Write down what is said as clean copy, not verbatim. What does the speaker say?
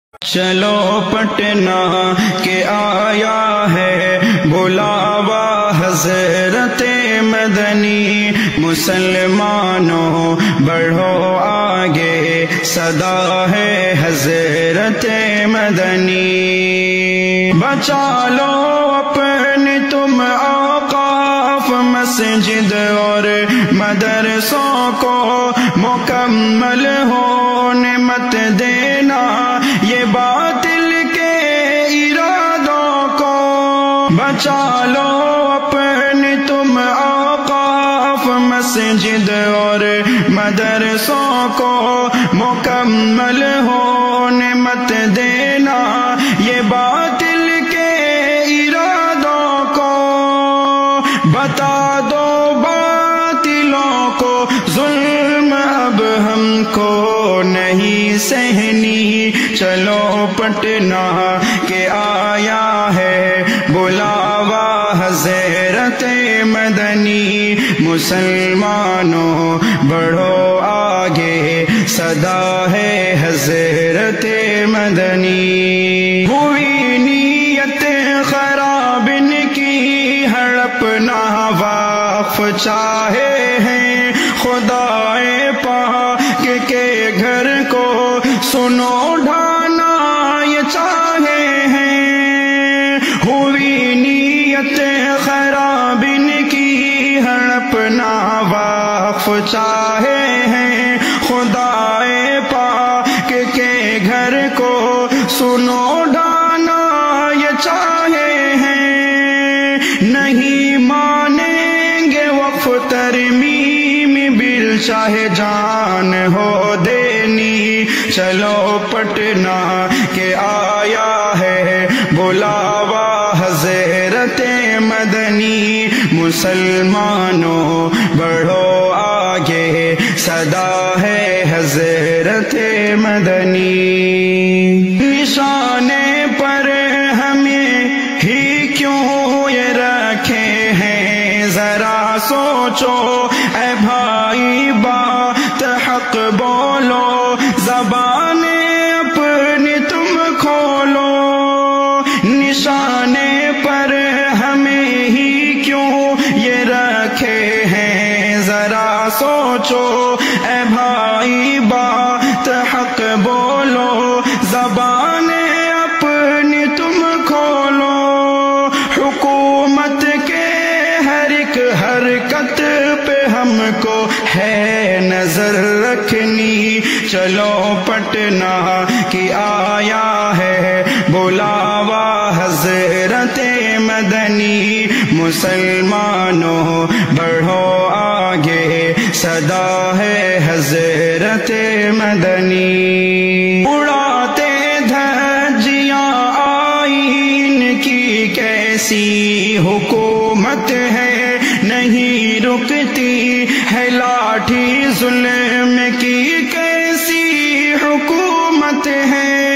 چلو پٹنہ کے آیا ہے بلاوا حضرت مدنی، مسلمانوں بڑھو آگے صدا ہے حضرت مدنی۔ بچا لو اپنے تم اوقاف، مسجد اور مدرسوں کو مکمل ہونے مت دینا یہ باطل کے ارادوں کو۔ بچا لو اپنے تم اوقاف، مسجد اور مدرسوں کو مکمل ہونے مت دینا یہ باطل کے ارادوں کو۔ بتا دو باطلوں کو ظلم اب ہم کو نہیں سہنی، چلو پٹنہ کے آیا ہے بلاوا حضرت مدنی، مسلمانوں بڑھو آگے صدا ہے حضرت مدنی۔ ہوئی نیت خراب ان کی، ہڑپ نہ وقف چاہے ہیں خدائے پاک کے گھر کو، سنو ڈھانا یہ چاہے ہیں۔ ہوئی نیت خراب ان کی، ہڑپ نہ وقف چاہے ہیں خدائے پاک کے گھر کو، سنو ڈھانا یہ چاہے ہیں۔ نہیں مانیں گے وقف ترمیم بل، چاہے جان ہو دینی، چلو پٹنہ کے آیا ہے بلاوا حضرت مدنی، مسلمانوں بڑھو آگے صدا ہے حضرت مدنی۔ نشانے پر ہمیں ہی کیوں یہ رکھے ہیں، ذرا سوچو اے بھائی بات حق بولو، زبانیں اپنی تم کھولو۔ نشانے پر ہمیں ہی کیوں یہ رکھے ہیں، ذرا سوچو اے بھائی بات حق بولو، زبانیں اپنی تم کھولو۔ حکومت کے ہر ایک حرکت پہ ہم کو ہے نظر رکھنی، چلو پٹنہ کی آیا ہے بلاوا حضرت مدنی، مسلمانوں بڑھو آگے صدا ہے حضرت مدنی۔ اڑاتے دھجیاں آئین کی کیسی حکومت ہے، نہیں رکتی ہے لاٹھی ظلم کی کیسی حکومت ہے۔